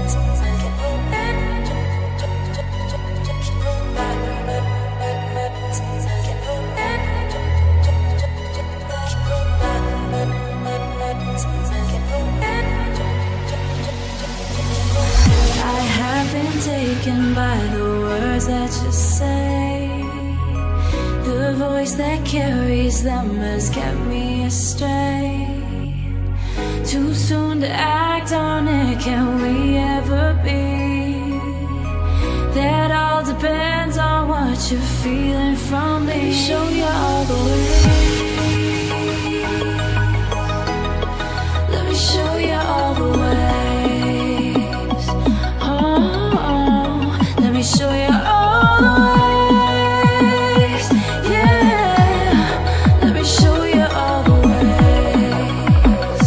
Taken by the words that you say, the voice that carries them has kept me astray. Too soon to act on it, can we ever be? That all depends on what you're feeling from me. Let me show you all the way. Let me show you all the way. Let me show you all the ways, yeah. Let me show you all the ways.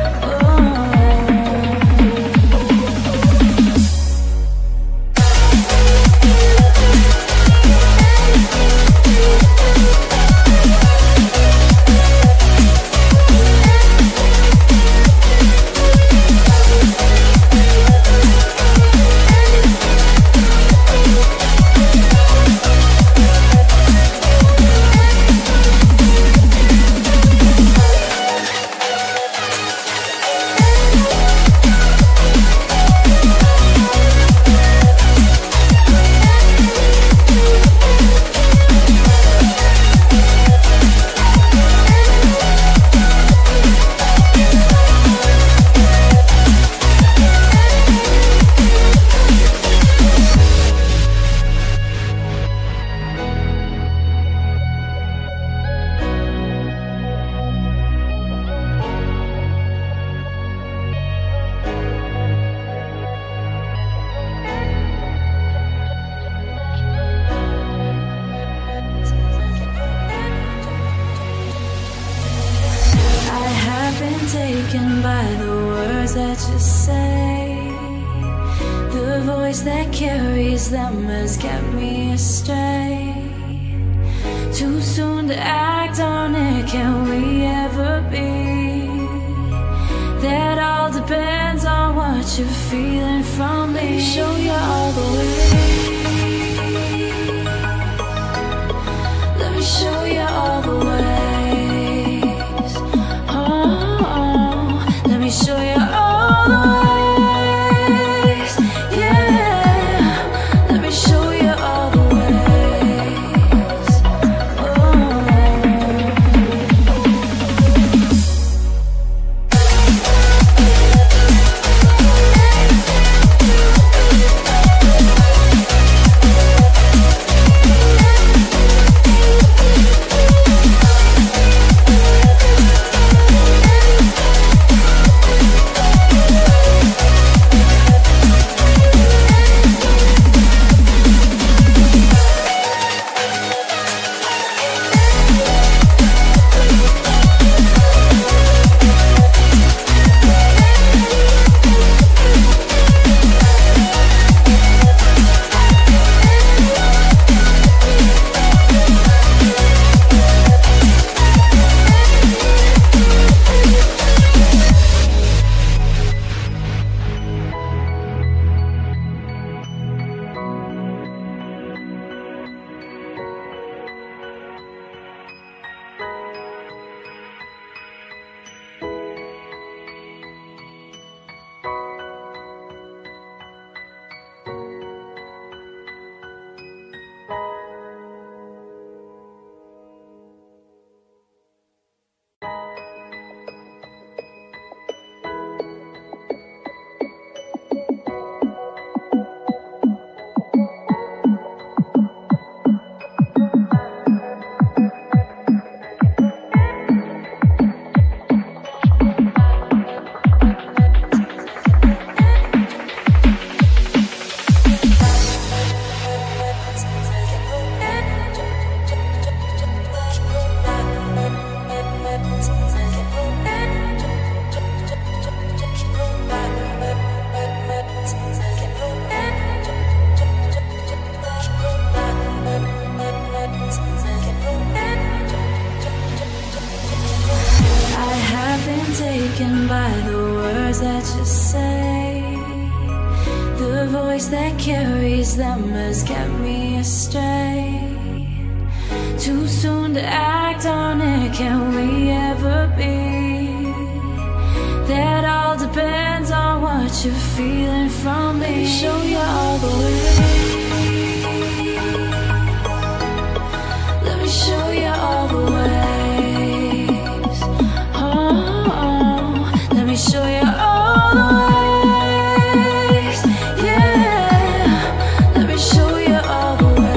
Taken by the words that you say, the voice that carries them has kept me astray. Too soon to act on it, can we ever be? That all depends on what you're feeling from me. Let me show you all the way. Let me show you all the way. Show you all the ways, yeah. Let me show you all the ways. voice that carries them has kept me astray. Too soon to act on it, can we ever be? That all depends on what you're feeling from me. Let me show you all the way. Let me show you all the ways. Oh, let me show you all the ways. Yeah, let me show you all the ways.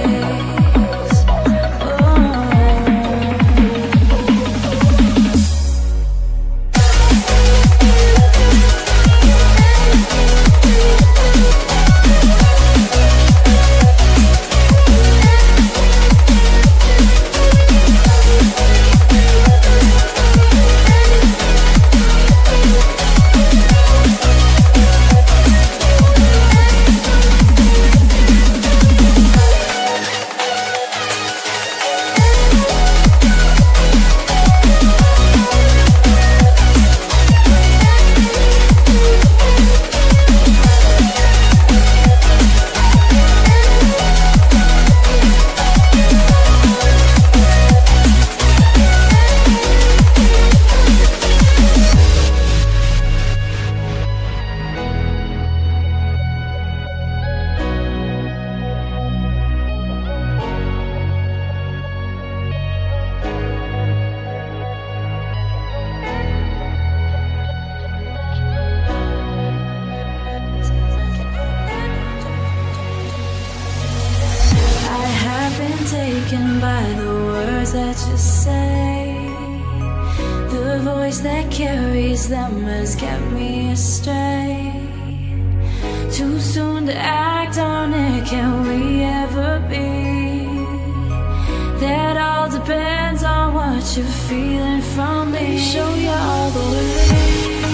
Taken by the words that you say. The voice that carries them has kept me astray. Too soon to act on it, can we ever be? That all depends on what you're feeling from me. Let me show you all the way.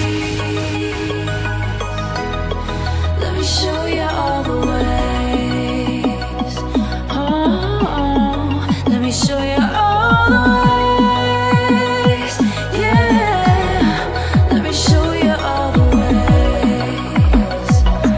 Let me show you all the way. Show you all the ways, yeah. Let me show you all the ways.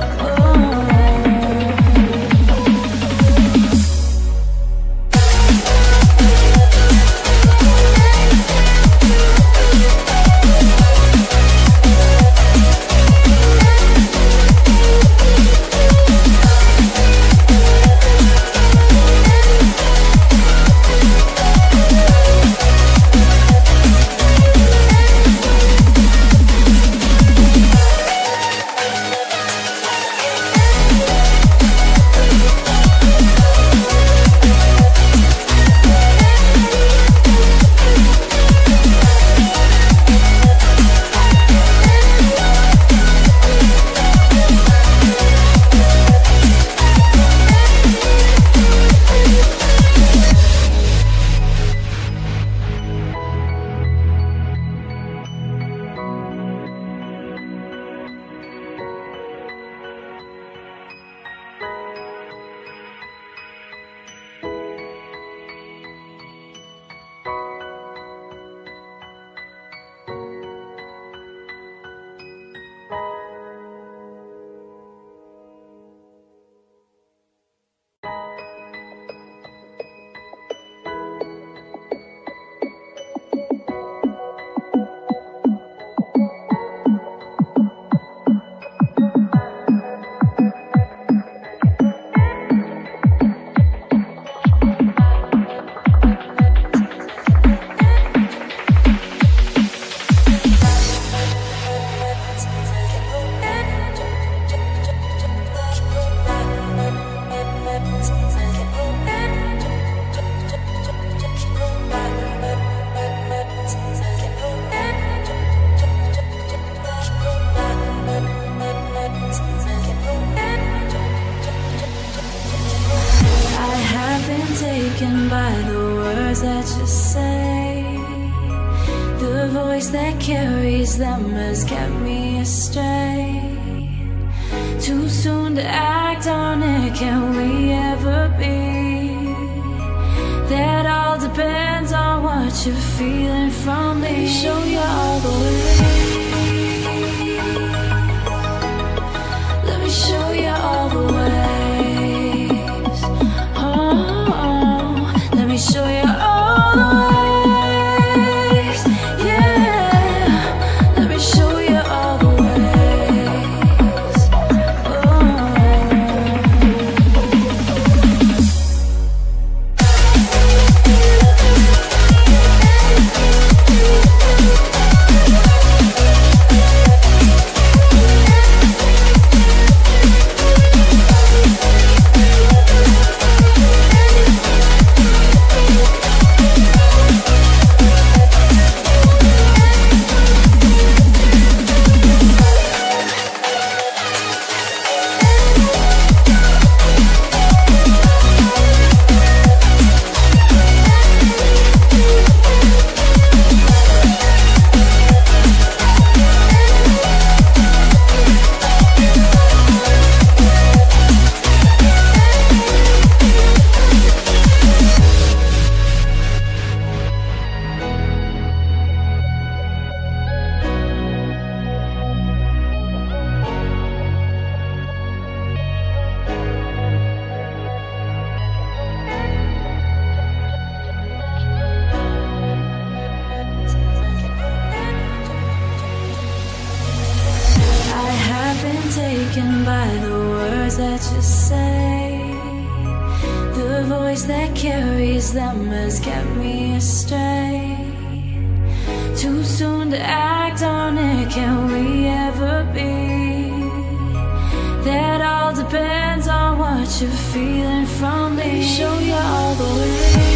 Taken by the words that you say. The voice that carries them has kept me astray. Too soon to act on it, can we ever be? That all depends on what you're feeling from me. Let me show you all the way. Let me show you all the words that you say. The voice that carries them has kept me astray. Too soon to act on it, can we ever be? That all depends on what you're feeling from me. Show you all the way.